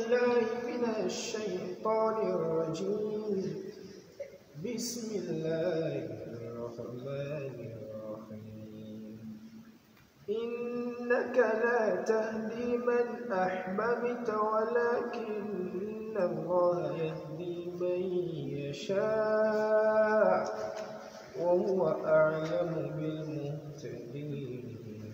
بالله من الشيطان الرجيم. بسم الله الرحمن الرحيم. إنك لا تهدي من أحببت ولكن الله يهدي من يشاء وهو أعلم بالمهتدين.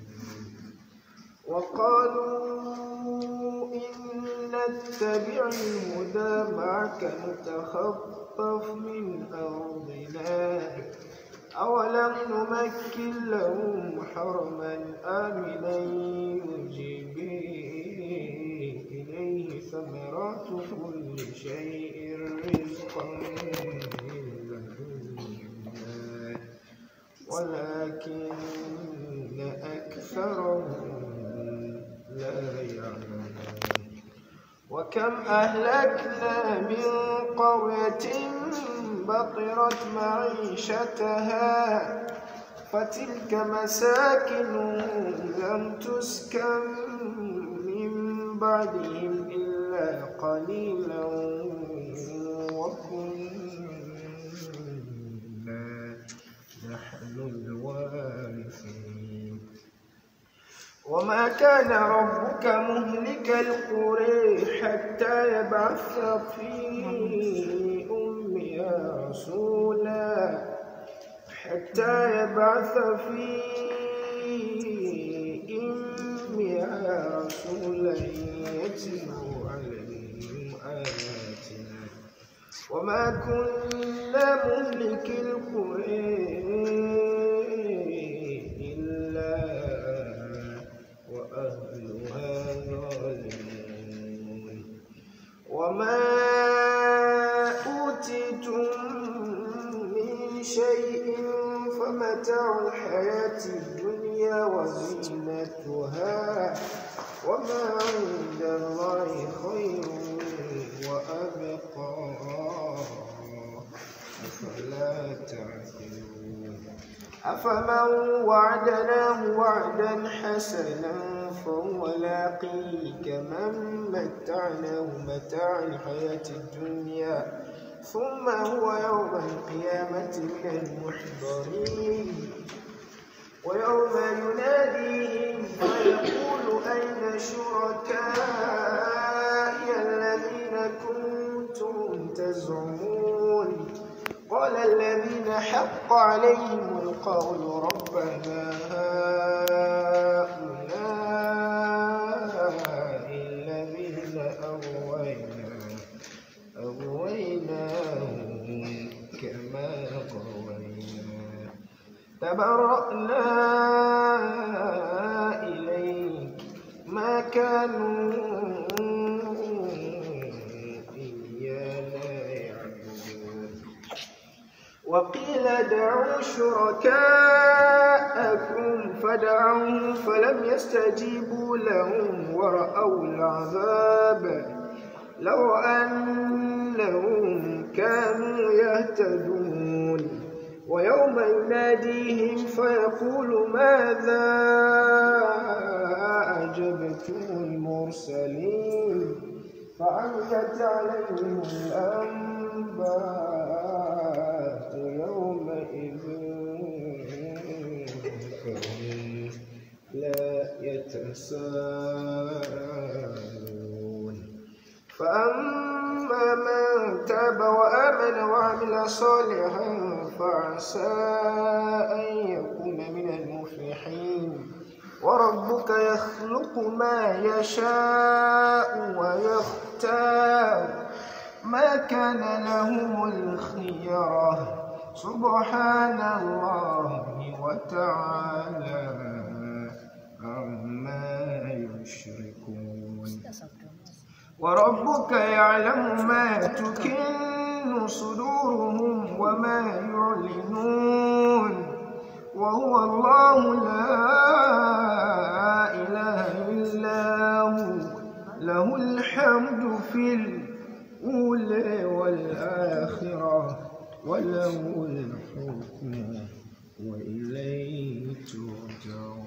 وقالوا إن نتبع الهدى معك نتخطف من أرضنا أولم نمكن لهم حرما آمنا يجبي إليه ثمرات كل شيء رزقا من لدنا ولكن أكثرهم لا يعلمون. وكم أهلكنا من قرية بطرت معيشتها فتلك مساكنهم لم تسكن من بعدهم إلا قليلا وكنا نحن الوارثين. وما كان ربك مهلك القرى حتى يبعث في أمها رسولا يتلو عليهم آياتنا وما كنا مهلك القرى إلا وأهلها ظالمون. وما أوتيتم من شيء فمتاع الحياة الدنيا وزينتها وما عند الله خير وأبقى أفلا تعقلون. أفمن وعدناه وعدا حسنا فهو لاقيه كمن متعناه متاع الحياة الدنيا ثم هو يوم القيامة من المحضرين. ويوم يناديهم فيقول أين شركائي الذين كنتم تزعمون قال الذين حق عليهم القول ربنا هؤلاء الذين أغويناهم كما غوينا تبرأنا إليك ما كانوا وقيل ادعوا شركاءكم فدعوهم فلم يستجيبوا لهم ورأوا العذاب لو أنهم كانوا يهتدون. ويوم يناديهم فيقول ماذا أجبتم المرسلين فعميت عليهم الأنباء يومئذ فهم لا يتساءلون. فأما من تاب وآمن وعمل صالحا فعسى أن يكون من المفلحين. وربك يخلق ما يشاء ويختار ما كان لهم الخيرة سبحان الله وتعالى عما يشركون. وربك يعلم ما تكن صدورهم وما يعلنون وهو الله لا إله إلا هو له الحمد في الأولى والآخرة وله الحكم وإليه ترجعون.